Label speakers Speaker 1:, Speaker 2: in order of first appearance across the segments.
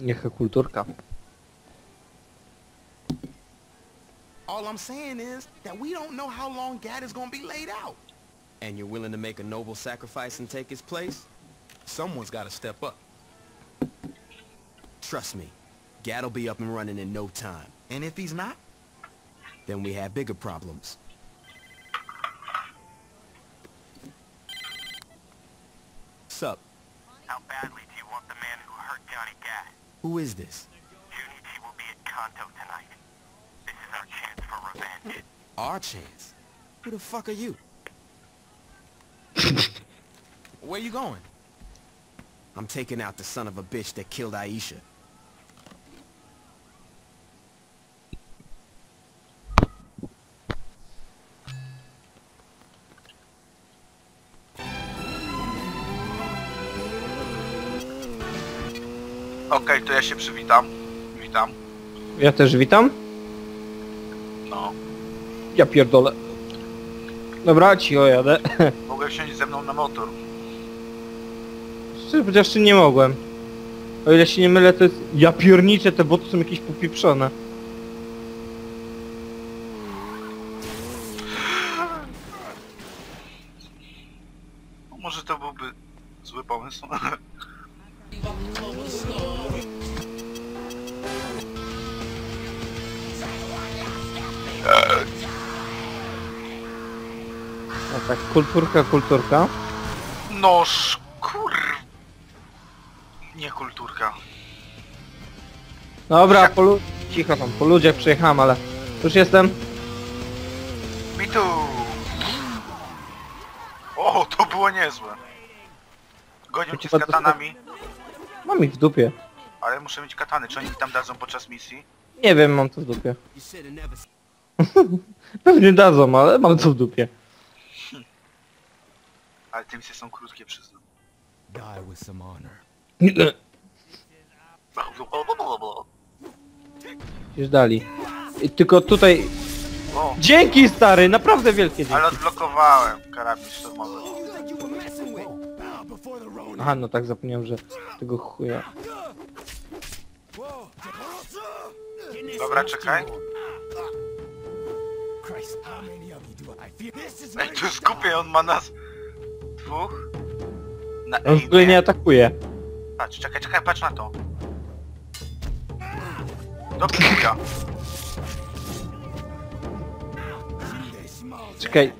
Speaker 1: Niech kulturka.
Speaker 2: All I'm saying is that we don't know how long Gad is gonna be laid out. And you're willing to make a noble sacrifice and take his place? Someone's gotta step up. Trust me, Gad'll be up and running in no time. And if he's not, then we have bigger problems. Sup?
Speaker 3: How badly do you want the man who hurt Johnny Gat?
Speaker 2: Who is this?
Speaker 3: Junichi will be at Kanto tonight. This is our chance for revenge.
Speaker 2: Our chance? Who the fuck are you? Where you going? I'm taking out the son of a bitch that killed Aisha.
Speaker 4: Okej, to ja się przywitam. Witam.
Speaker 1: Ja też witam.
Speaker 4: No.
Speaker 1: Ja pierdolę. Dobra, cicho jadę.
Speaker 4: Mogę wsiąść ze mną na motor.
Speaker 1: Szczerze powiedziawszy nie mogłem. O ile się nie mylę, to jest... Ja pierniczę, te boty są jakieś popieprzone.
Speaker 4: No, może to byłby zły pomysł.
Speaker 1: No tak, kulturka.
Speaker 4: Noż kur... Nie kulturka.
Speaker 1: Dobra, cicho tam, po ludziach przyjechałem, ale... Już jestem.
Speaker 4: Mi tu. O, to było niezłe. Gonią cię z katanami,
Speaker 1: Mam ich w dupie.
Speaker 4: ale muszę mieć katany. Czy oni mi tam dadzą podczas misji?
Speaker 1: Nie wiem, mam to w dupie.
Speaker 2: You should have never...
Speaker 1: Pewnie dadzą, ale mam to w dupie.
Speaker 4: Ale te misje są krótkie, przyznam.
Speaker 2: Die with some honor.
Speaker 1: Już dali. I tylko tutaj...
Speaker 4: O,
Speaker 1: Dzięki stary, naprawdę wielkie
Speaker 4: ale
Speaker 1: dzięki.
Speaker 4: odblokowałem karabin szturmowy.
Speaker 1: Aha, no tak zapomniałem, że tego chuja.
Speaker 4: Dobra, czekaj. Ej, tu skupię, on ma nas... Dwóch? Na
Speaker 1: On w ogóle nie atakuje.
Speaker 4: Patrz, czekaj, patrz na to. Do chuja.
Speaker 1: Czekaj.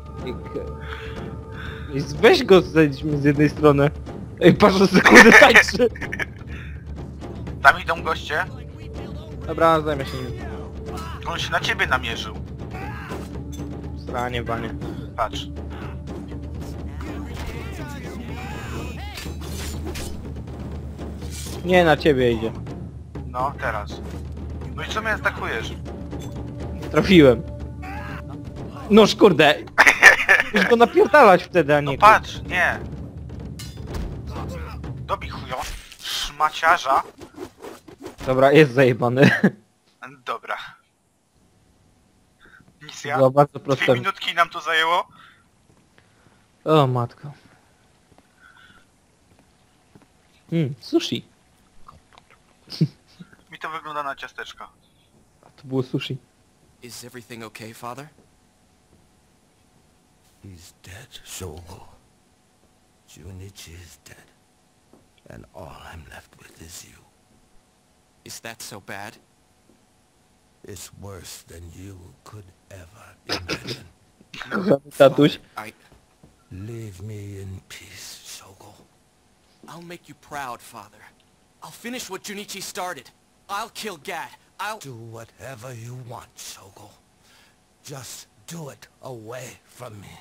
Speaker 1: Weź go z jednej strony. Ej, patrz, na sekundę tańczy.
Speaker 4: Tam idą goście.
Speaker 1: Dobra, zajmę się nim.
Speaker 4: On się na ciebie namierzył.
Speaker 1: Sranie, banie.
Speaker 4: Patrz.
Speaker 1: Nie, na ciebie idzie.
Speaker 4: No, teraz. No i co mnie atakujesz?
Speaker 1: Trafiłem. Noż kurde. Musisz go napierdalać wtedy, a nie...
Speaker 4: No patrz, nie. Dobij chujo. Szmaciarza.
Speaker 1: Dobra, jest zajebany.
Speaker 4: Dobra. Misja.
Speaker 1: Było bardzo
Speaker 4: 2
Speaker 1: proste.
Speaker 4: minutki nam to zajęło.
Speaker 1: O matko. Sushi.
Speaker 4: Mi to wygląda na ciasteczka.
Speaker 1: A to było sushi.
Speaker 2: Is everything okay, Father?
Speaker 5: He's dead, Shogo. Junichi is dead. And all I'm left with is you.
Speaker 2: Is that so bad?
Speaker 5: It's worse than you could ever imagine.
Speaker 1: Kochany tatuś.
Speaker 2: I...
Speaker 5: Leave me in peace, Shogo.
Speaker 2: I'll make you proud, Father. I'll finish what Junichi started. I'll kill Gad. I'll...
Speaker 5: Do whatever you want, Shogo. Just do it away from me.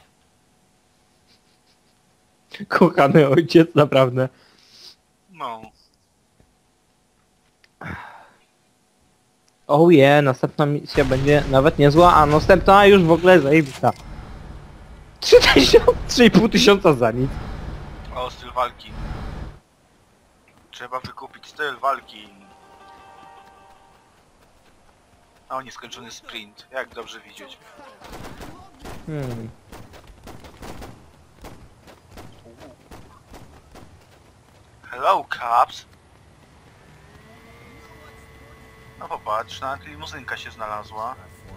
Speaker 1: Kochany ojciec, naprawdę.
Speaker 4: No.
Speaker 1: Oh yeah, następna misja będzie nawet niezła, a następna już w ogóle zajebista. 3,5 tysiąca za nic.
Speaker 4: O, styl walki. Trzeba wykupić styl walki. O, nieskończony sprint. Jak dobrze widzieć. Hello, cops. No popatrz, nawet limuzynka się znalazła.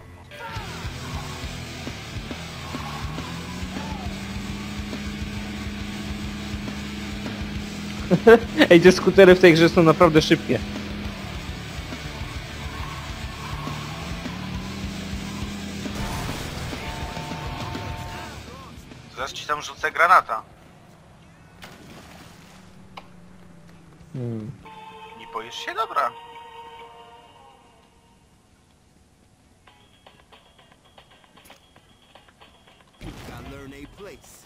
Speaker 1: Ej, te skutery w tej grze są naprawdę szybkie.
Speaker 4: Zaraz ci tam rzucę granata. Nie boisz się? Dobra.
Speaker 2: Gotta learn a place.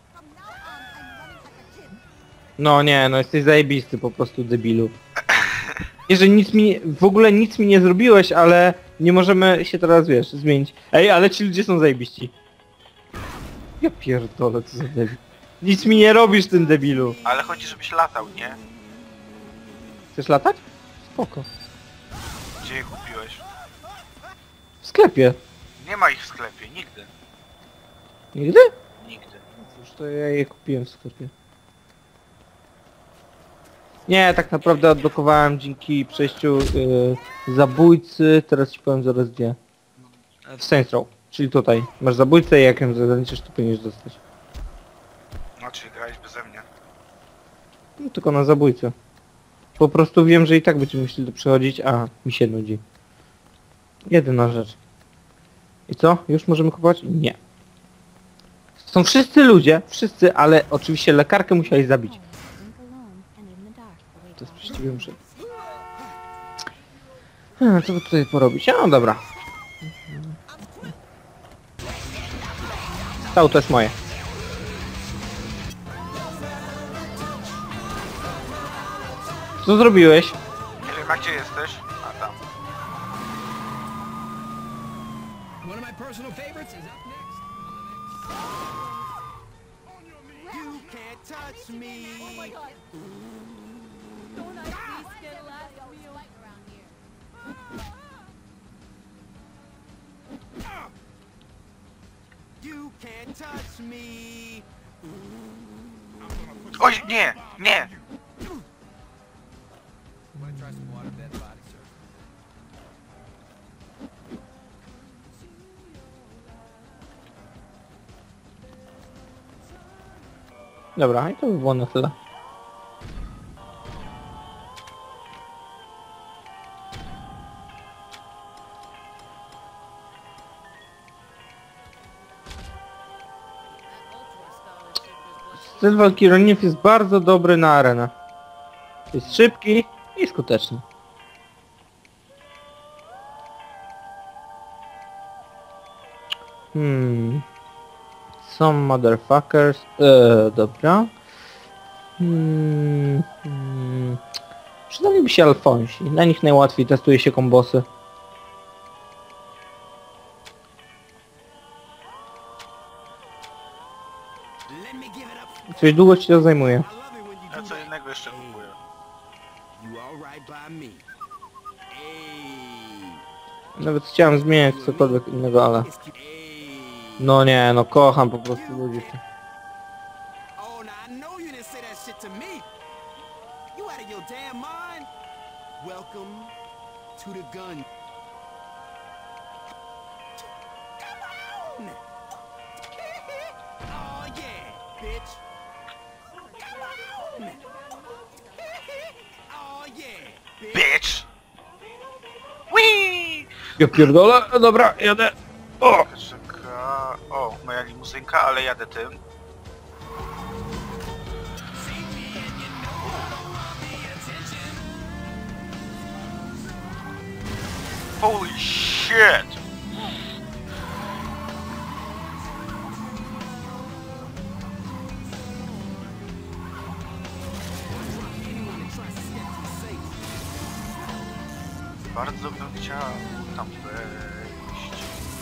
Speaker 1: No nie, no jesteś zajebisty, po prostu debilu. Jeżeli nic mi, w ogóle nic mi nie zrobiłeś, ale nie możemy się teraz, wiesz, zmienić. Ej, ale ci ludzie są zajebiści. Ja pierdolę, co za debil. Nic mi nie robisz, tym debilu.
Speaker 4: Ale chodzi, żebyś latał, nie?
Speaker 1: Chcesz latać? Spoko.
Speaker 4: Gdzie je kupiłeś?
Speaker 1: W sklepie.
Speaker 4: Nie ma ich w sklepie, nigdy.
Speaker 1: Nigdy?
Speaker 4: Nigdy.
Speaker 1: Cóż, to ja je kupiłem w sklepie. Nie, tak naprawdę odblokowałem dzięki przejściu zabójcy, teraz ci powiem zaraz gdzie. W Saints Row, czyli tutaj. Masz zabójcę i jak ją zaliczysz, to powinieneś dostać.
Speaker 4: No, czyli grałeś beze mnie.
Speaker 1: No, tylko na zabójcę. Po prostu wiem, że i tak będziemy musieli to przechodzić, a mi się nudzi. Jedyna rzecz. I co? Już możemy kupować? Nie. Są wszyscy ludzie, wszyscy, ale oczywiście lekarkę musiałeś zabić. To jest przeciwnie muszę. Co by tutaj porobić? No dobra. To auto jest moje. Co zrobiłeś?
Speaker 4: Nie wiem, a gdzie jesteś? A tam.
Speaker 2: One of my personal favorites is up next. You can't touch me. You can't touch me.
Speaker 4: Oj, nie! Nie!
Speaker 2: Wanna try some water bed body surf?
Speaker 1: Dobra, i to by było na tyle. Styl walki Roninów jest bardzo dobry na arenę. Jest szybki i skuteczny. Some motherfuckers. Dobra. Przydaliby się Alfonsi. Na nich najłatwiej testuje się kombosy.
Speaker 2: Let me give it up.
Speaker 1: Coś długo ci to zajmuje.
Speaker 2: I love it when you
Speaker 4: Ja
Speaker 2: do
Speaker 4: co
Speaker 2: that.
Speaker 4: innego jeszcze kupuję.
Speaker 2: You alright by me? Hey.
Speaker 1: Nawet chciałem zmieniać cokolwiek innego, ale...
Speaker 2: Hey.
Speaker 1: No nie, no kocham po prostu ludzi.
Speaker 2: Oh, now I know you didn't say that shit to me. You out of your damn mind? Welcome to the gun. Come on! Oh yeah, bitch. Come on! Oh yeah, bitch.
Speaker 4: Bitch! Whee!
Speaker 1: Ja pierdolę, dobra, jadę. O!
Speaker 4: Czeka... O, moja limuzynka, ale jadę tym. Holy shit! Bardzo bym chciał tam wejść.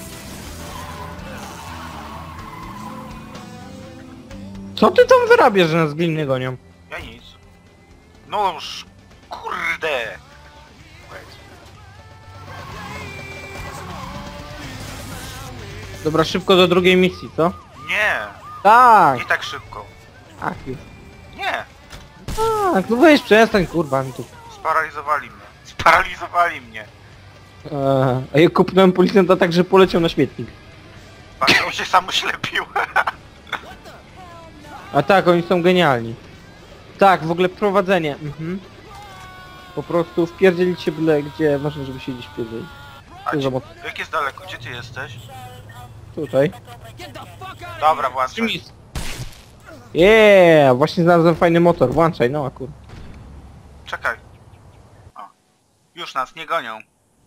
Speaker 1: Co ty tam wyrabiasz, że nas gliny gonią?
Speaker 4: Ja nic. No już, kurde! Powiedz.
Speaker 1: Dobra, szybko do drugiej misji, co?
Speaker 4: Nie!
Speaker 1: Tak!
Speaker 4: Nie tak szybko.
Speaker 1: Ach, już.
Speaker 4: Nie!
Speaker 1: Tak, no weź przestań, kurwa, mi tu.
Speaker 4: Sparaliżowali mnie. Sparaliżowali mnie.
Speaker 1: A ja kupnąłem policjanta tak, że poleciał na śmietnik.
Speaker 4: Patrz, on się sam oślepił.
Speaker 1: A tak, oni są genialni. Tak, w ogóle prowadzenie. Po prostu wpierdzielić się byle gdzie, ważne żeby się gdzieś wpierdzielić.
Speaker 4: A
Speaker 1: To za
Speaker 4: gdzie,
Speaker 1: mocno.
Speaker 4: jak jest daleko? Gdzie ty jesteś?
Speaker 1: Tutaj.
Speaker 4: Dobra, włączaj.
Speaker 1: Czym jest? Yeah, właśnie znalazłem fajny motor, włączaj, no akurat.
Speaker 4: Czekaj. O. Już nas nie gonią.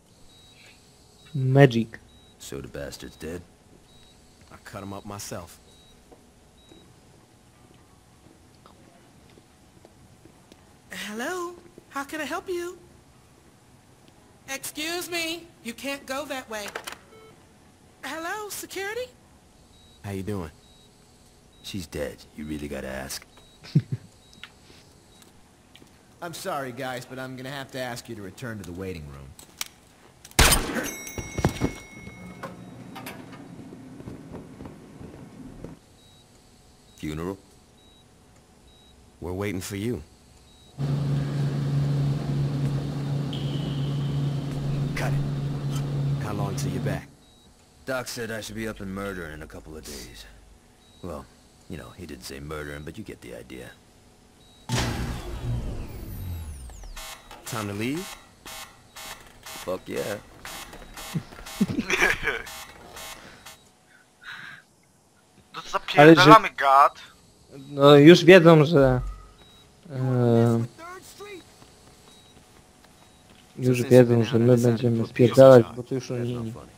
Speaker 1: Magic.
Speaker 5: So the bastard's dead?
Speaker 2: I cut him up myself.
Speaker 6: Hello? How can I help you? Excuse me, you can't go that way. Hello, security?
Speaker 2: How you doing?
Speaker 5: She's dead. You really gotta ask.
Speaker 7: I'm sorry, guys, but I'm gonna have to ask you to return to the waiting room.
Speaker 5: Funeral?
Speaker 2: We're waiting for you.
Speaker 5: Cut it.
Speaker 2: How long till you're back?
Speaker 5: Doc said I should be up and murdering in a couple of days. Well, you know, he didn't say murdering, but you get the idea.
Speaker 2: Time to leave?
Speaker 5: Fuck yeah.
Speaker 4: No to zapierdalamy gad.
Speaker 1: No już wiedzą, że... już wiedzą, że my będziemy spierdalać, bo to już
Speaker 5: That's
Speaker 1: oni...
Speaker 5: not funny.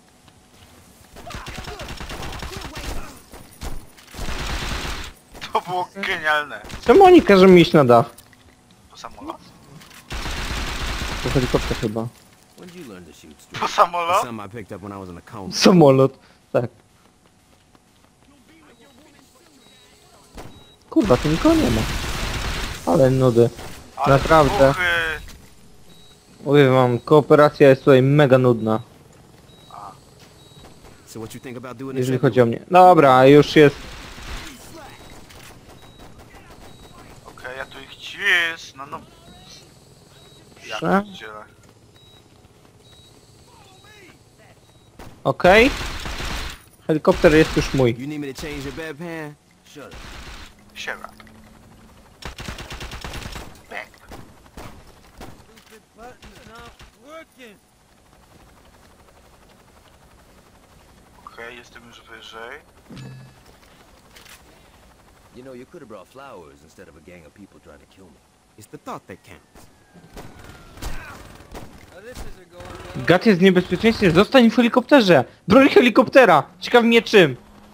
Speaker 4: To było genialne.
Speaker 1: Czemu oni każą mi iść na dach?
Speaker 4: Po samolot?
Speaker 1: To helikopter chyba.
Speaker 5: When did you learn to shoot straight?
Speaker 4: Po
Speaker 2: That's
Speaker 4: samolot?
Speaker 2: something I picked up when I was in the coma.
Speaker 1: Samolot. Tak. Kurwa, tu nikogo nie ma. Ale nudy.
Speaker 4: Ale
Speaker 1: Naprawdę.
Speaker 4: Duchy.
Speaker 1: Mówię wam, kooperacja jest tutaj mega nudna.
Speaker 2: So what you think about doing this?
Speaker 1: Jeżeli chodzi o mnie. Dobra, już jest.
Speaker 4: Okej, ja tu ich cis. No. Ja
Speaker 1: Prze-
Speaker 4: pierdzielę.
Speaker 1: Okej. Helikopter jest już mój.
Speaker 2: You need me to change your bedpan?
Speaker 5: Shut up.
Speaker 4: Siema. Bang. Okej, jestem już wyżej.
Speaker 5: You know, you could have brought flowers instead of a gang of people trying to kill me.
Speaker 2: It's the thought that counts.
Speaker 1: Gat jest w niebezpieczeństwie, zostań w helikopterze! Broń helikoptera! Ciekawi mnie czym!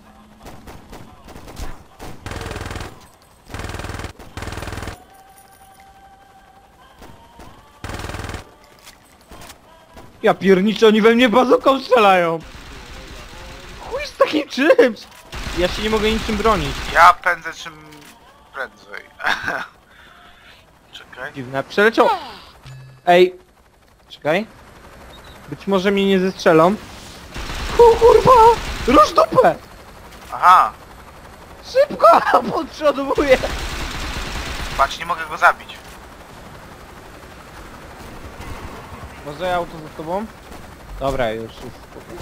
Speaker 1: Ja pierniczę, oni we mnie bazuką strzelają! Chuj z takim czymś! Ja się nie mogę niczym bronić.
Speaker 4: Ja pędzę czym prędzej. Czekaj.
Speaker 1: Dziwne, przeleciał... Ej! Czekaj. Być może mnie nie zestrzelą. Kurwa! Rusz dupę!
Speaker 4: Aha!
Speaker 1: Szybko! Podprzoduję!
Speaker 4: Patrz, nie mogę go zabić.
Speaker 1: Może auto za tobą? Dobra, już jest spoko.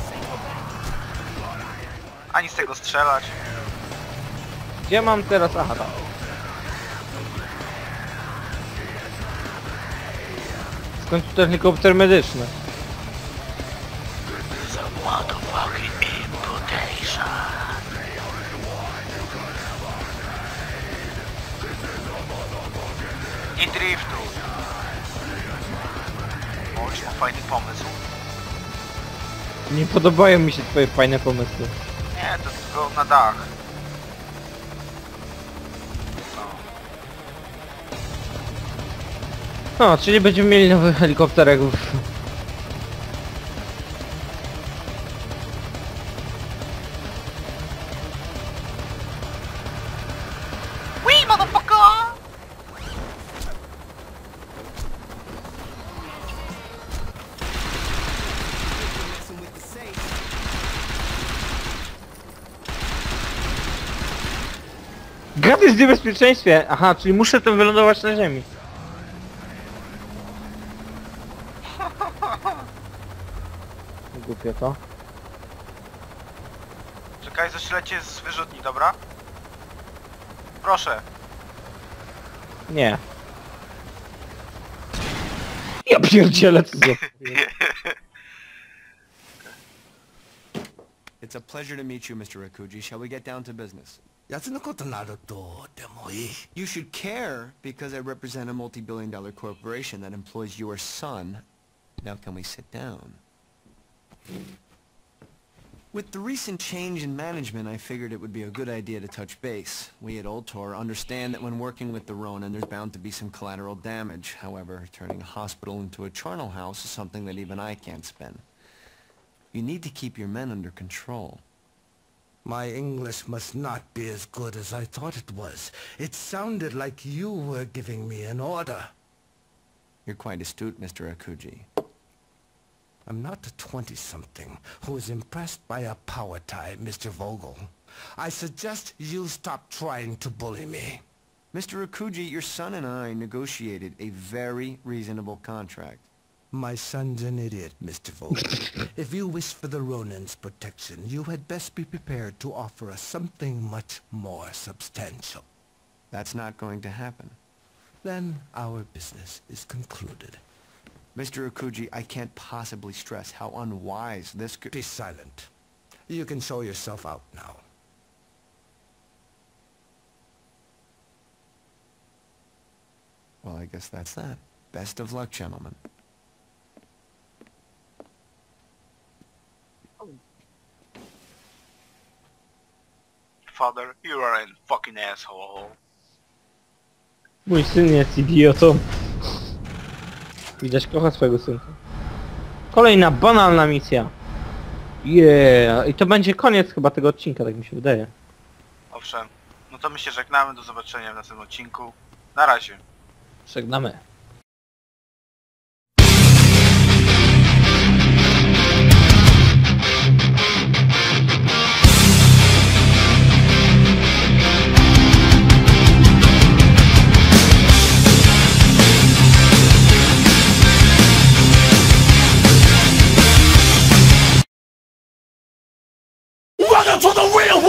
Speaker 4: Ani z tego strzelać.
Speaker 1: Gdzie mam teraz? Aha, tam. Skąd tu ten helikopter medyczny?
Speaker 4: Nie driftu. O, ma fajny pomysł.
Speaker 1: Nie podobają mi się twoje fajne pomysły.
Speaker 4: Nie, to tylko na dach.
Speaker 1: No, czyli będziemy mieli nowy helikopterek.
Speaker 4: Wee, motherfucker!
Speaker 6: Messing with the safe.
Speaker 1: Gad jest w niebezpieczeństwie! Aha, czyli muszę tym wylądować na ziemi. kupię to.
Speaker 4: Czekaj, ześlecie z wyrzutni, dobra? Proszę.
Speaker 1: Nie. Ja pierdzielę, co za...
Speaker 8: It's a pleasure to meet you, Mr. Rakuji. Shall we get down to business?
Speaker 5: やつのことなるとでもいい。
Speaker 8: You should care because I represent a multi-billion-dollar corporation that employs your son. Now can we sit down? With the recent change in management, I figured it would be a good idea to touch base. We at Old Tor understand that when working with the Ronin, there's bound to be some collateral damage. However, turning a hospital into a charnel house is something that even I can't spin. You need to keep your men under control.
Speaker 5: My English must not be as good as I thought it was. It sounded like you were giving me an order.
Speaker 8: You're quite astute, Mr. Akuji.
Speaker 5: I'm not a 20-something who is impressed by a power tie, Mr. Vogel. I suggest you stop trying to bully me.
Speaker 8: Mr. Akuji, your son and I negotiated a very reasonable contract.
Speaker 5: My son's an idiot, Mr. Vogel. If you wish for the Ronin's protection, you had best be prepared to offer us something much more substantial.
Speaker 8: That's not going to happen.
Speaker 5: Then our business is concluded.
Speaker 8: Mr. Akuji, I can't possibly stress how unwise this could...
Speaker 5: Be silent. You can show yourself out now.
Speaker 8: Well, I guess that's that. Best of luck, gentlemen.
Speaker 4: Father, you are a fucking asshole.
Speaker 1: Mój syn jest idiotą. Widać, kocha swojego synka. Kolejna banalna misja. Yeah. I to będzie koniec chyba tego odcinka, tak mi się wydaje.
Speaker 4: Owszem. No to my się żegnamy, do zobaczenia w następnym odcinku. Na razie.
Speaker 1: Żegnamy.
Speaker 5: Welcome to the real